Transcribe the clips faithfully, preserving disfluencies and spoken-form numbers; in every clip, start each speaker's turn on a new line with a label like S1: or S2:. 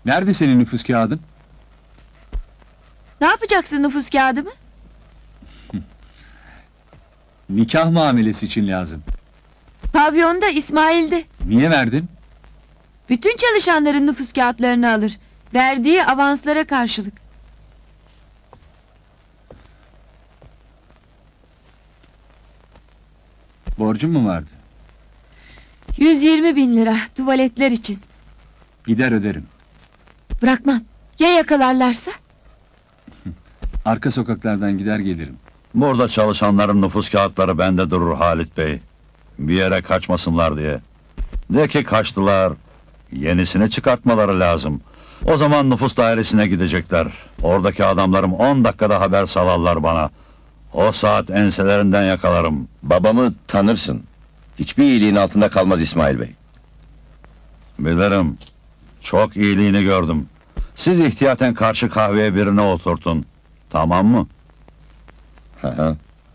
S1: Nerede senin nüfus kağıdın?
S2: Ne yapacaksın nüfus kağıdımı?
S1: Nikah muamelesi için lazım.
S2: Pavyonda, İsmail'de.
S1: Niye verdin?
S2: Bütün çalışanların nüfus kağıtlarını alır. Verdiği avanslara karşılık.
S1: Borcun mu vardı?
S2: Yüz yirmi bin lira tuvaletler için.
S1: Gider öderim.
S2: Bırakmam. Ya yakalarlarsa?
S1: Arka sokaklardan gider gelirim.
S3: Burada çalışanların nüfus kağıtları bende durur Halit Bey. Bir yere kaçmasınlar diye. De ki kaçtılar, yenisini çıkartmaları lazım. O zaman nüfus dairesine gidecekler. Oradaki adamlarım on dakikada haber salarlar bana. O saat enselerinden yakalarım.
S4: Babamı tanırsın. Hiçbir iyiliğin altında kalmaz İsmail Bey.
S3: Bilirim. Çok iyiliğini gördüm. Siz ihtiyaten karşı kahveye birine oturtun. Tamam mı?
S4: Hı hı.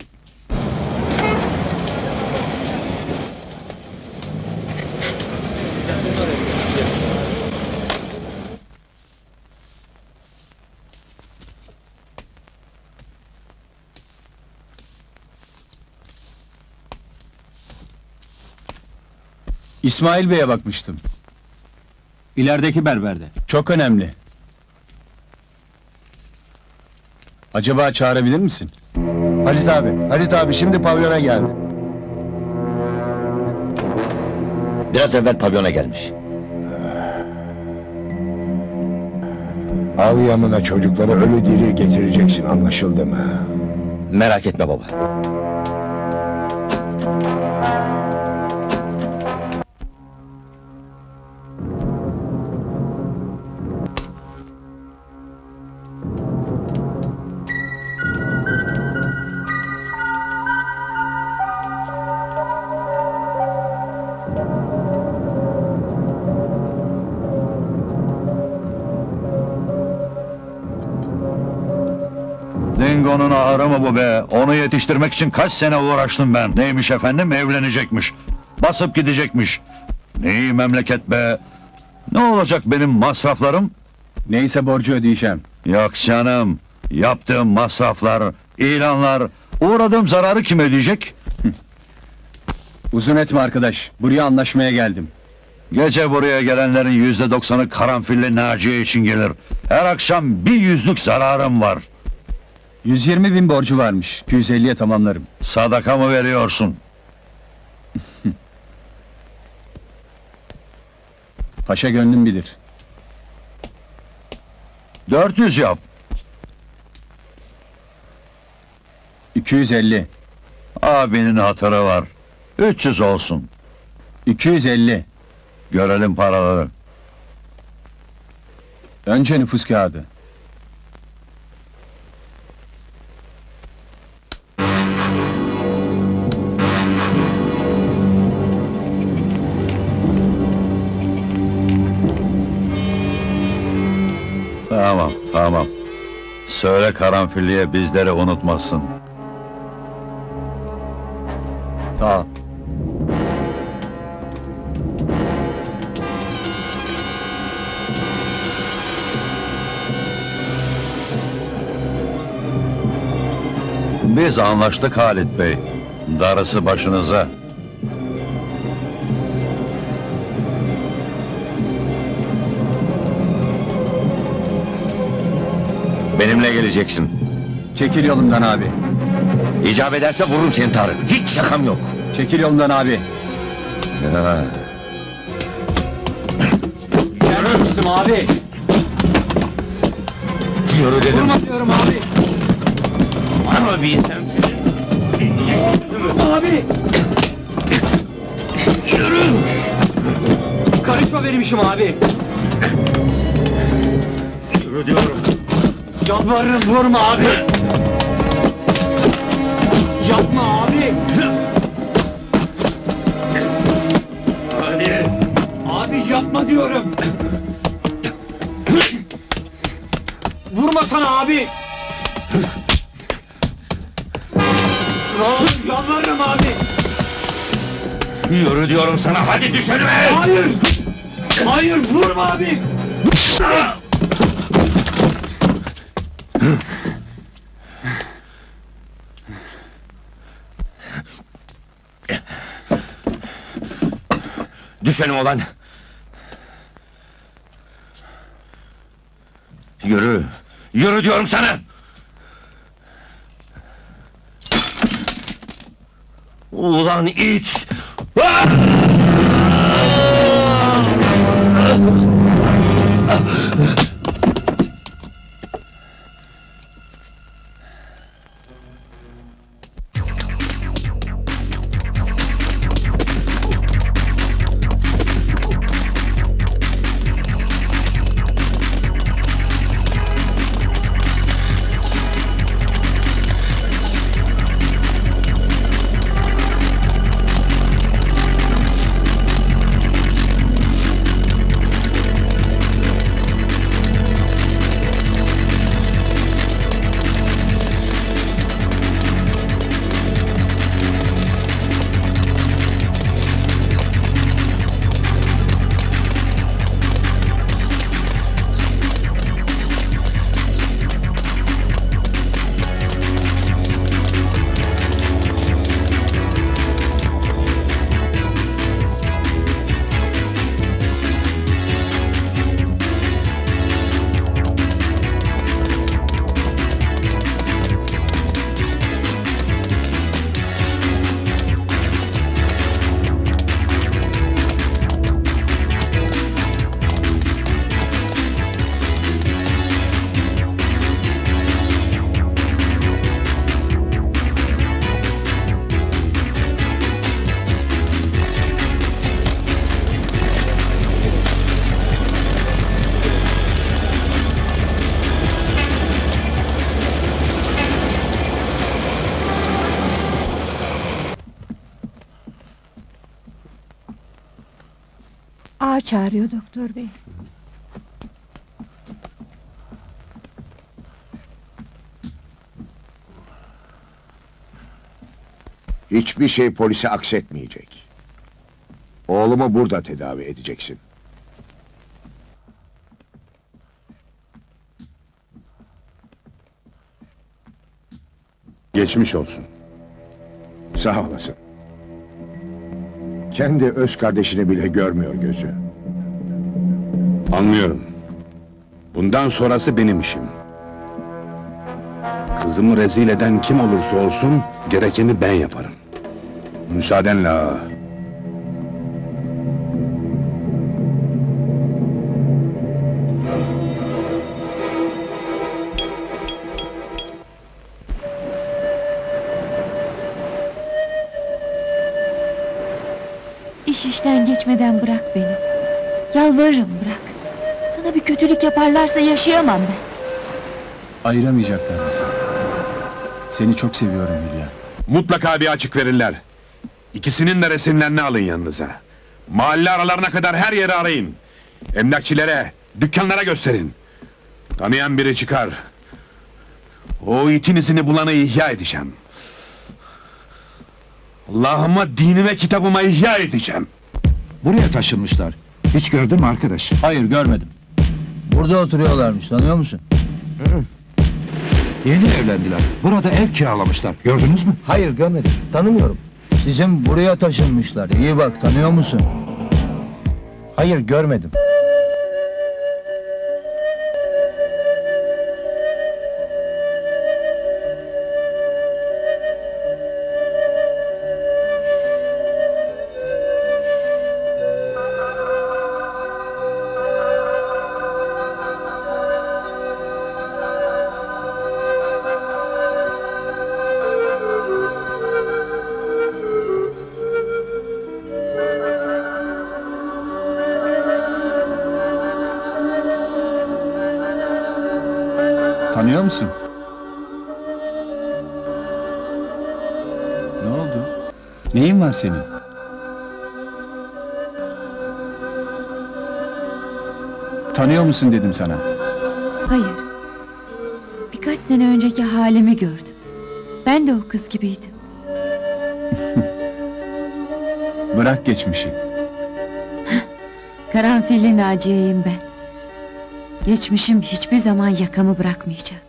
S1: İsmail Bey'e bakmıştım. İlerideki berberde. Çok önemli. Acaba çağırabilir misin?
S5: Halit abi, Halit abi şimdi pavyona geldi.
S4: Biraz evvel pavyona gelmiş.
S5: Al yanına çocukları ölü diri getireceksin, anlaşıldı mı?
S4: Merak etme baba.
S3: Dingo'nun ahırı mı bu be? Onu yetiştirmek için kaç sene uğraştım ben. Neymiş efendim? Evlenecekmiş. Basıp gidecekmiş. Neyi memleket be? Ne olacak benim masraflarım?
S1: Neyse borcu ödeyeceğim.
S3: Yok canım. Yaptığım masraflar, ilanlar, uğradığım zararı kim ödeyecek?
S1: Uzun etme arkadaş. Buraya anlaşmaya geldim.
S3: Gece buraya gelenlerin yüzde doksanı karanfilli Naciye için gelir. Her akşam bir yüzlük zararım var.
S1: yüz yirmi bin borcu varmış. iki yüz elliye tamamlarım.
S3: Sadaka mı veriyorsun?
S1: Paşa gönlüm bilir.
S3: dört yüz yap.
S1: iki yüz elli.
S3: Abinin hatırı var. üç yüz olsun.
S1: iki yüz elli.
S3: Görelim paraları.
S1: Önce nüfus kağıdı.
S3: Tamam, tamam. Söyle karanfilliye bizleri unutmasın.
S1: Sağ ol.
S3: Biz anlaştık Halit Bey. Darısı başınıza.
S4: Benimle geleceksin.
S1: Çekil yolumdan abi.
S4: İcap ederse vururum seni Tarık. Hiç şakam yok.
S1: Çekil yolumdan abi.
S4: Ya.
S1: Yürü abi.
S4: Yürü dedim.
S1: Vurma diyorum abi.
S4: Ama bir insan seni.
S1: Abi.
S4: Yürü.
S1: Karışma benim işim abi.
S4: Yürü diyorum.
S1: Yalvarırım vurma abi. Yapma abi.
S4: Hadi.
S1: Abi yapma diyorum. Vurma sana abi. Ne olur yalvarırım abi.
S4: Yürü diyorum sana. Hadi düş önüme.
S1: Hayır. Hayır vurma abi.
S4: Düşelim olan. Yürü. Yürü diyorum sana. Ulan it!
S6: Ağa çağırıyor doktor bey.
S5: Hiçbir şey polise aksetmeyecek. Oğlumu burada tedavi edeceksin.
S7: Geçmiş olsun.
S5: Sağ olasın. Kendi öz kardeşini bile görmüyor gözü.
S7: Anlıyorum. Bundan sonrası benim işim. Kızımı rezil eden kim olursa olsun gerekeni ben yaparım. Müsaadenle ağa.
S2: İş işten geçmeden bırak beni. Yalvarırım bırak. Sana bir kötülük yaparlarsa yaşayamam ben.
S1: Ayıramayacaklar bizi. Seni çok seviyorum Hülya.
S7: Mutlaka bir açık verirler. İkisinin de resimlerini alın yanınıza. Mahalle aralarına kadar her yeri arayın. Emlakçilere, dükkanlara gösterin. Tanıyan biri çıkar. O itin izini bulanı ihya edeceğim. Allah'ıma, dinime, kitabıma ihya edeceğim.
S8: Buraya taşınmışlar. Hiç gördün mü arkadaş?
S1: Hayır, görmedim.
S9: Burada oturuyorlarmış, tanıyor musun?
S8: Yeni evlendiler. Burada ev kiralamışlar. Gördünüz mü?
S9: Hayır, görmedim, tanımıyorum. Sizin buraya taşınmışlar, iyi bak, tanıyor musun? Hayır, görmedim.
S1: Tanıyor musun? Ne oldu? Neyin var senin? Tanıyor musun dedim sana.
S2: Hayır. Birkaç sene önceki halimi gördüm. Ben de o kız gibiydim.
S1: Bırak geçmişi.
S2: Karanfilli Naciye'yim ben. Geçmişim hiçbir zaman yakamı bırakmayacak.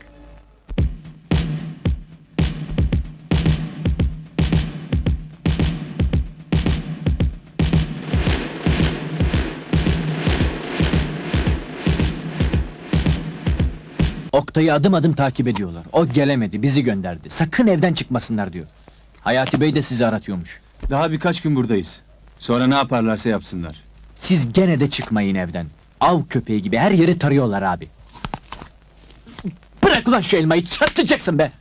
S1: Oktay'ı adım adım takip ediyorlar. O gelemedi, bizi gönderdi. Sakın evden çıkmasınlar diyor. Hayati Bey de sizi aratıyormuş. Daha birkaç gün buradayız. Sonra ne yaparlarsa yapsınlar. Siz gene de çıkmayın evden. Av köpeği gibi her yeri tarıyorlar abi. Bırak ulan şu elmayı, çatlayacaksın be!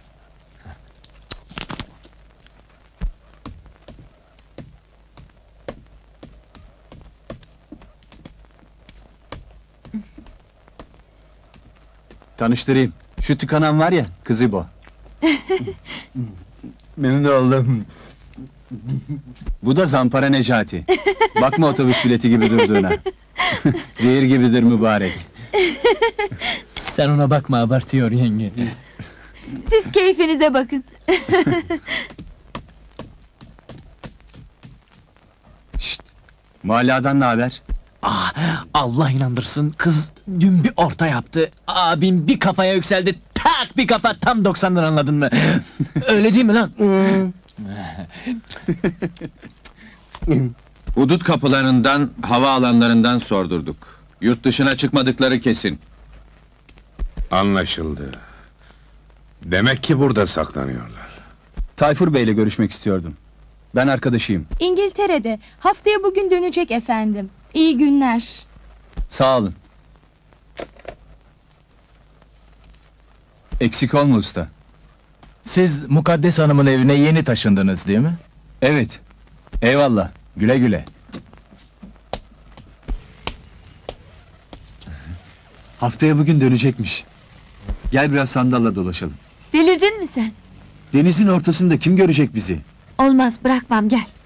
S1: Tanıştırayım. Şu tıkanan var ya, kızı bu.
S9: Memnun oldum.
S1: Bu da Zampara Necati. Bakma otobüs bileti gibi durduğuna. Zehir gibidir mübarek.
S9: Sen ona bakma, abartıyor yenge.
S2: Siz keyfinize bakın.
S1: Şşt! Mahalladan ne haber? Ah, Allah inandırsın, kız dün bir orta yaptı. Abim bir kafaya yükseldi, tak bir kafa, tam doksandan, anladın mı? Öyle değil mi lan?
S6: Hudut kapılarından, hava alanlarından sordurduk. Yurt dışına çıkmadıkları kesin.
S7: Anlaşıldı. Demek ki burada saklanıyorlar.
S1: Tayfur Bey'le görüşmek istiyordum. Ben arkadaşıyım.
S10: İngiltere'de. Haftaya bugün dönecek efendim. İyi günler.
S1: Sağ olun. Eksik olma usta.
S9: Siz Mukaddes Hanım'ın evine yeni taşındınız değil mi?
S1: Evet. Eyvallah. Güle güle. Haftaya bugün dönecekmiş. Gel biraz sandalla dolaşalım.
S2: Delirdin mi sen?
S1: Denizin ortasında kim görecek bizi?
S2: Olmaz, bırakmam, gel.